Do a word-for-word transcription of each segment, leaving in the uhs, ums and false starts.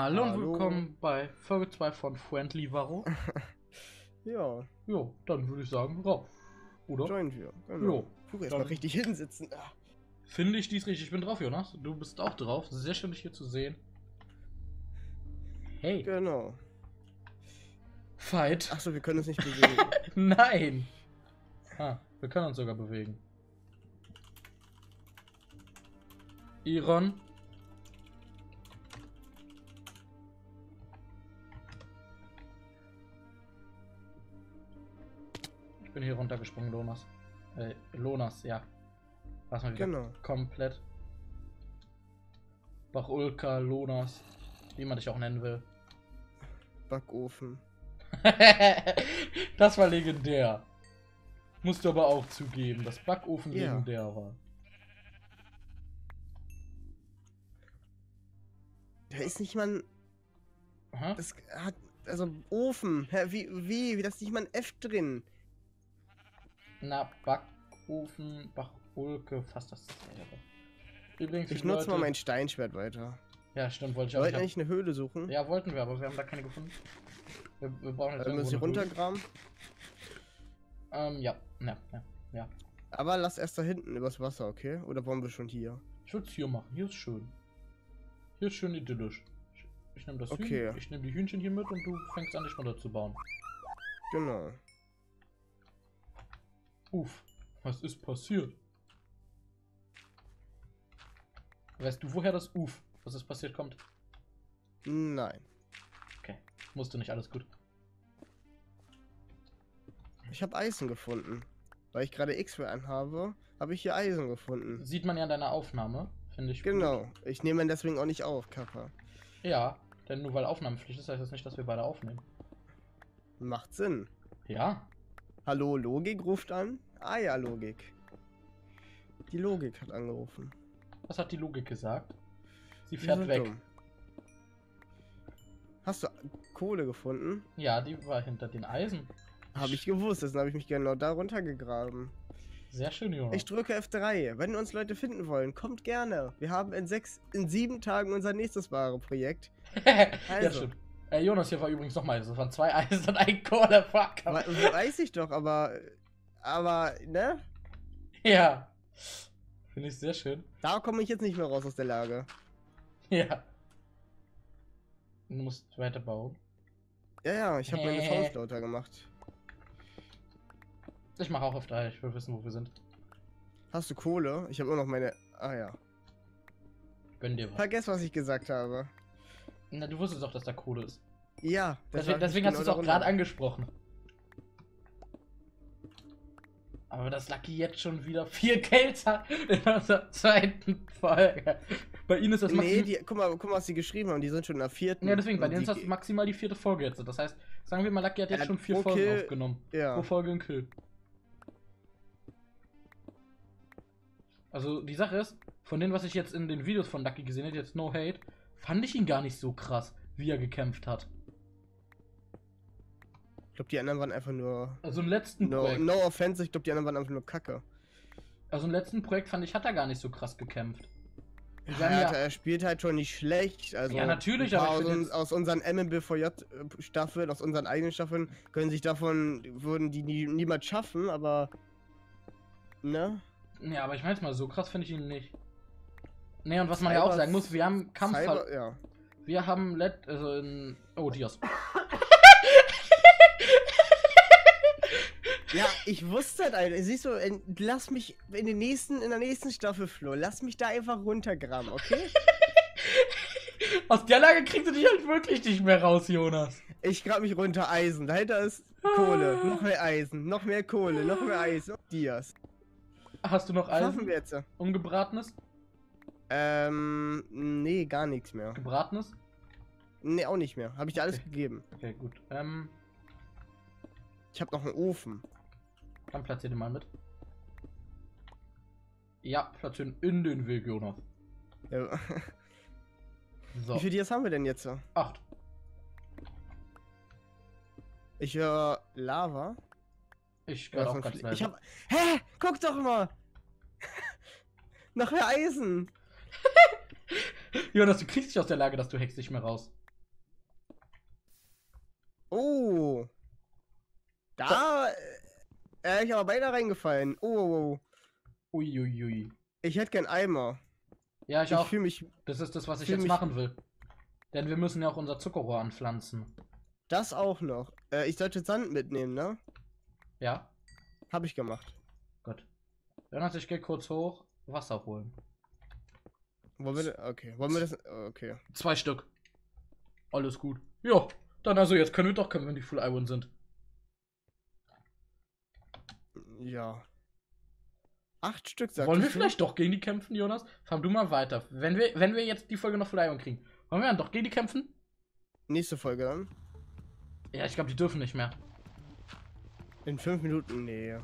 Hallo und Hallo. willkommen bei Folge zwei von Friendly Varro. Ja, Jo, dann würde ich sagen, rauf. Oder? joinen wir. Genau. Jo. Puh, erstmal Dann richtig hinsitzen. Ah. finde ich dies richtig. Ich bin drauf, Jonas. Du bist auch drauf. Sehr schön, dich hier zu sehen. Hey, Genau. Fight. Achso, wir können uns nicht bewegen. Nein. Ah, wir können uns sogar bewegen. Iron. Ich bin hier runtergesprungen, Lonas. Äh, Lonas, ja. Lass mal wieder. Genau. Komplett. Bachulka, Lonas, wie man dich auch nennen will. Backofen. Das war legendär. Musst du aber auch zugeben, dass Backofen Ja. legendär war. Da ist nicht mal ein. Aha. Das hat. Also Ofen. Hä, wie, wie? Wie, da ist nicht mal ein F drin. Na, Backofen, Bachulke, fast dasselbe. Übrigens, Ich die nutze Leute- mal mein Steinschwert weiter. Ja, stimmt, wollte ich Wir auch wollten nicht. eigentlich eine Höhle suchen. Ja, wollten wir, aber wir haben da keine gefunden. Wir, wir brauchen jetzt Also müssen wir irgendwo eine Höhle. runtergraben. Ähm, ja, ja, ja, ja. Aber lass erst da hinten übers Wasser, okay? Oder wollen wir schon hier? Ich würde es hier machen. Hier ist schön. Hier ist schön idyllisch. Ich, ich nehme das Okay. Hühn, ich nehme die Hühnchen hier mit und du fängst an, dich runterzubauen. Genau. Uff, was ist passiert? Weißt du, woher das Uff, was ist passiert, kommt? Nein. Okay, musste nicht, alles gut. Ich habe Eisen gefunden. Weil ich gerade X-Ray anhabe, habe ich hier Eisen gefunden. Sieht man ja in deiner Aufnahme, finde ich. Genau. Ich nehme ihn deswegen auch nicht auf, Kappa. Gut. Ja, denn nur weil Aufnahmepflicht ist, heißt das nicht, dass wir beide aufnehmen. Macht Sinn. Ja, Hallo, Logik ruft an? Ah ja, Logik. Die Logik hat angerufen. was hat die Logik gesagt? Sie Die fährt sind weg. dumm. Hast du Kohle gefunden? Ja, die war hinter den Eisen. Habe ich gewusst, deswegen habe ich mich genau da runtergegraben. Sehr schön, Jonas. Ich drücke F drei. Wenn uns Leute finden wollen, kommt gerne. Wir haben in sechs, in sieben Tagen unser nächstes wahre Projekt. Ja, Also. stimmt. Äh, Jonas, hier war übrigens nochmal, das waren zwei Eisen und ein Kohle, fuck. We weiß ich doch, aber, aber, ne? Ja. Finde ich sehr schön. Da komme ich jetzt nicht mehr raus aus der Lage. Ja. Du musst weiterbauen. Ja, ja, ich habe meine Hä? Faust lauter gemacht. Ich mache auch auf drei, ich will wissen, wo wir sind. Hast du Kohle? Ich habe immer noch meine. Ah ja. Gönn dir was. Vergiss, was ich gesagt habe. Na, du wusstest doch, dass da Kohle ist. Ja, Deswegen, hab ich deswegen hast du es genau auch darunter. gerade angesprochen. Aber das Lucky jetzt schon wieder vier Kills hat in unserer zweiten Folge. Bei ihnen ist das Nee, maximal. die, guck mal, guck mal, was die geschrieben haben. Die sind schon in der vierten. Ja, deswegen, bei Und denen ist die- das maximal die vierte Folge jetzt. Das heißt, sagen wir mal, Lucky hat jetzt Ja, schon vier pro Folgen Kill- aufgenommen. Ja. Pro Folge ein Kill. Also die Sache ist, von dem, was ich jetzt in den Videos von Lucky gesehen habe, jetzt No Hate, fand ich ihn gar nicht so krass, wie er gekämpft hat. Ich glaube, die anderen waren einfach nur. Also im letzten No, Projekt. no offense, ich glaube, die anderen waren einfach nur Kacke. Also im letzten Projekt fand ich, hat er gar nicht so krass gekämpft. Ja, Wir haben ja- Alter, er spielt halt schon nicht schlecht. Also Ja, natürlich, ein paar aber ich aus, find uns, jetzt- aus unseren M M B V J-Staffeln, aus unseren eigenen Staffeln, können sich davon, würden die nie, niemals schaffen, aber. Ne? Ja, aber ich mein's mal, so krass finde ich ihn nicht. Ne, und was man ja auch Cyber- sagen muss, wir haben Kampf. Cyber, ja. Wir haben let also in. Oh, Dias. Ja, ich wusste halt, Alter. Siehst du, in, lass mich in, den nächsten, in der nächsten Staffel, Flo, lass mich da einfach runtergraben, okay? Aus der Lage kriegst du dich halt wirklich nicht mehr raus, Jonas. Ich grab mich runter, Eisen. Dahinter ist Kohle. Noch mehr Eisen. Noch mehr Kohle. Noch mehr Eisen. Noch Dias. Hast du noch Was schaffen Eisen? wir jetzt? Ungebratenes? Ähm, nee, gar nichts mehr. Gebratenes? Nee, auch nicht mehr. Habe ich dir alles Okay. gegeben. Okay, gut. Ähm, Ich habe noch einen Ofen. dann platzier den mal mit. Ja, platzieren in den Weg, Jonas. Ja. So. Wie viel Dias haben wir denn jetzt? Acht. Ich höre Lava. Ich Oder werde auch von ganz Fle- leise. ich hab. Hä? Guck doch mal! Noch mehr Eisen! Jonas, du kriegst dich aus der Lage, dass du hackst nicht mehr raus. Oh. Da äh, ich aber beinahe reingefallen. Oh, oh, oh. Uiuiui. Ich hätte gern Eimer. Ja, ich Ich auch. fühle mich, Das ist das, was ich fühl jetzt mich, machen will. Denn wir müssen ja auch unser Zuckerrohr anpflanzen. das auch noch. Äh, ich sollte Sand mitnehmen, ne? Ja? Hab ich gemacht. Gut. Jonas, ich gehe kurz hoch, Wasser holen. Wollen wir, das- okay, wollen wir das, okay. Zwei Stück. Alles gut. Ja, dann also jetzt können wir doch, können wir die Full Iron sind. Ja. Acht Stück, sagst Wollen wir du? vielleicht doch gegen die kämpfen, Jonas? Fahr du mal weiter. Wenn wir, wenn wir jetzt die Folge noch Full Iron kriegen, wollen wir dann doch gegen die kämpfen? Nächste Folge dann. Ja, ich glaube, die dürfen nicht mehr. In fünf Minuten, nee.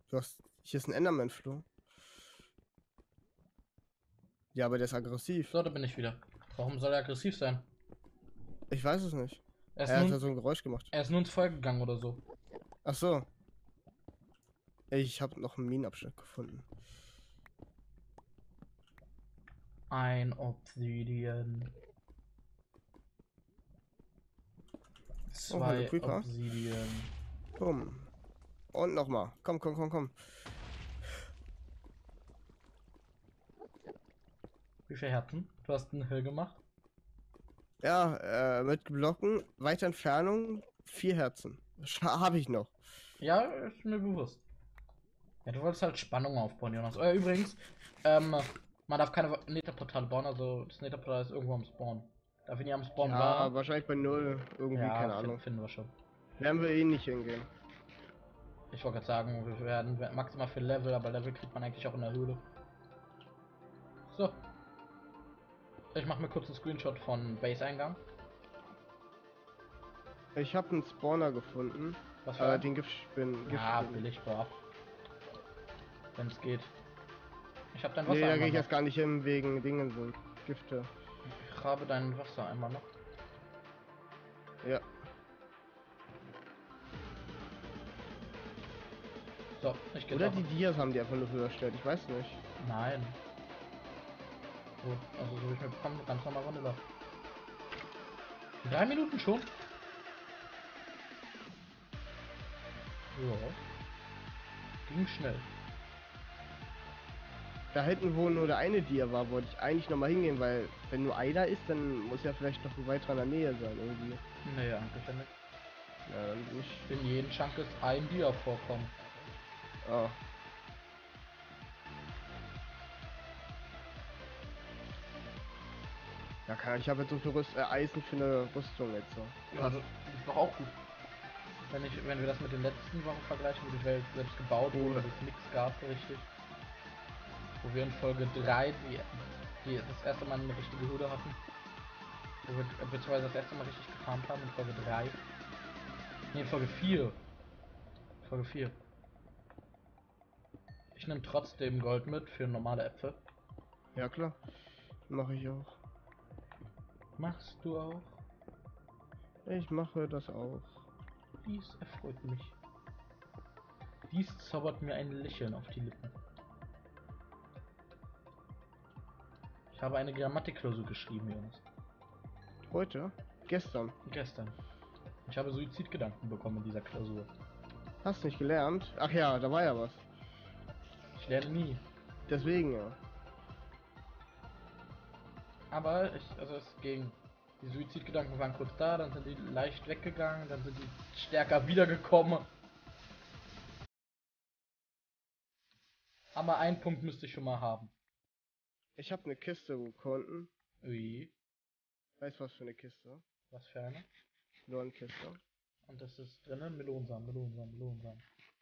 Du hast. Hier ist ein Enderman-Floh. Ja, aber der ist aggressiv. So, da bin ich wieder. Warum soll er aggressiv sein? Ich weiß es nicht. Er ist, Er hat ja nun, so ein Geräusch gemacht. er ist nur ins Feuer gegangen oder so. Ach so. Ich habe noch einen Minenabschnitt gefunden. Ein Obsidian. Oh, hallo, Zwei Creeper. Obsidian. Komm. Und nochmal. Komm, komm, komm, komm. Wie viele Herzen? Du hast einen Hill gemacht? Ja, äh, mit Blocken, weiter Entfernung, vier Herzen. Habe ich noch. Ja, ist mir bewusst. Ja, du wolltest halt Spannung aufbauen, Jonas. Äh, übrigens, ähm, man darf keine Netherportale bauen, also das Netherportal ist irgendwo am Spawn. Darf ich nicht am Spawn Ja, war? wahrscheinlich bei null. Irgendwie, Ja, keine fin- Ahnung. finden wir schon. Werden wir eh nicht hingehen. Ich wollte gerade sagen, wir werden maximal für Level, aber Level kriegt man eigentlich auch in der Höhle. So. Ich mache mir kurz einen Screenshot von Base-Eingang. Ich habe einen Spawner gefunden. Was für Äh, ein? den Giftspinnen. Ja, Giftspinnen. billig, boah. Wenn es geht. Ich habe dein Nee, da Wasser gehe ich noch. jetzt gar nicht hin, wegen Dingen sind. Gifte. Ich habe dein Wasser einmal noch. Ja. So, ich gehe Oder drauf. die Dias haben die einfach nur höher gestellt, ich weiß nicht. Nein. So, also so wie ich mir bekommen, ganz normal Vanilla. In drei Minuten schon? Ja. Ging schnell. Da hinten, wo nur der eine Dia war, wollte ich eigentlich nochmal hingehen, weil wenn nur einer ist, dann muss ja vielleicht noch weiter in der Nähe sein irgendwie. Nee, eigentlich ja nicht. Ja, dann nicht. In jedem Chunk ist ein Dia vorkommen. Oh. Ja, kann ich habe jetzt so viel Rüst äh, Eisen für eine Rüstung jetzt so. Ja, also, ist doch auch gut. Wenn, ich, wenn wir das mit den letzten Wochen vergleichen, wo die Welt selbst gebaut wurde, wo es nichts gab, richtig. Wo wir in Folge drei die, die das erste Mal eine richtige Höhle hatten. Wo wir äh, beziehungsweise das erste Mal richtig gefarmt haben in Folge drei. Ne, in Folge vier. Folge vier. Ich nehme trotzdem Gold mit für normale Äpfel. Ja klar. Mache ich auch. Machst du auch? Ich mache das auch. Dies erfreut mich. Dies zaubert mir ein Lächeln auf die Lippen. Ich habe eine Grammatikklausur geschrieben, Jonas. Heute? Gestern? Gestern. Ich habe Suizidgedanken bekommen in dieser Klausur. Hast nicht gelernt? Ach ja, da war ja was. Ich lerne nie. Deswegen ja. Aber ich, also es ging. Die Suizidgedanken waren kurz da, dann sind die leicht weggegangen, dann sind die stärker wiedergekommen. Aber einen Punkt müsste ich schon mal haben. Ich habe eine Kiste gefunden. Ui, Weißt du was für eine Kiste? was für eine? Nur eine Kiste. Und das ist drinnen Melonsamen, Melonsamen, Melonsamen.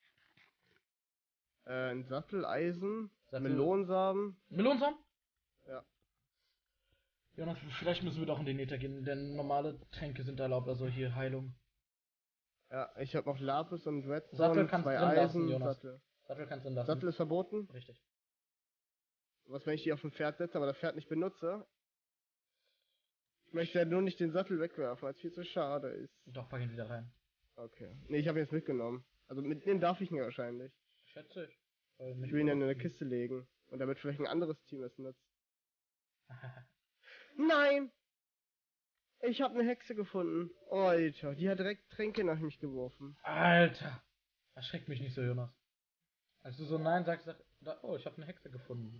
Äh, ein Satteleisen, Sattel- Melonsamen. Melonsamen? Ja. Jonas, vielleicht müssen wir doch in den Nether gehen, denn normale Tränke sind erlaubt, also hier Heilung. Ja, ich habe noch Lapis und Redstone, Sattel kannst zwei drin lassen, Eisen, Jonas. Sattel. Sattel kannst du lassen. Sattel ist verboten. Richtig. Was, wenn ich die auf dem Pferd setze, aber das Pferd nicht benutze? Ich möchte ja nur nicht den Sattel wegwerfen, weil es viel zu schade ist. Doch, pack ihn wieder rein. Okay. Nee, ich habe ihn jetzt mitgenommen. Also mitnehmen darf ich ihn ja wahrscheinlich. Schätze ich. Weil Ich mich will ihn dann in eine Kiste legen. Und damit vielleicht ein anderes Team es nutzt. Kiste. Nein! Ich habe eine Hexe gefunden. Oh, Alter, die hat direkt Tränke nach mich geworfen. Alter! Erschreckt mich nicht so, Jonas. Als du so Nein sagst, sag, da, oh, ich habe eine Hexe gefunden.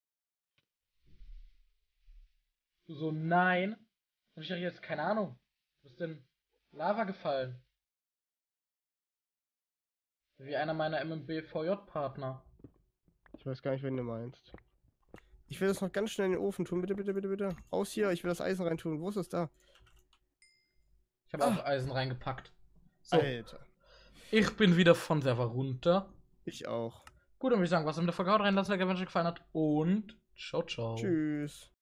Du so Nein? Und ich dachte jetzt, keine Ahnung. Du bist in Lava gefallen. Wie einer meiner M M B V J-Partner. Ich weiß gar nicht, wen du meinst. Ich will das noch ganz schnell in den Ofen tun. Bitte, bitte, bitte, bitte. Raus hier, ich will das Eisen reintun. Wo ist es da? Ich habe Ah. auch Eisen reingepackt. So, Alter. ich bin wieder von Server runter. Ich auch. Gut, dann würde ich sagen, was in der Folge haut rein, lasst like, wenn es euch gefallen hat. Und ciao, ciao. Tschüss.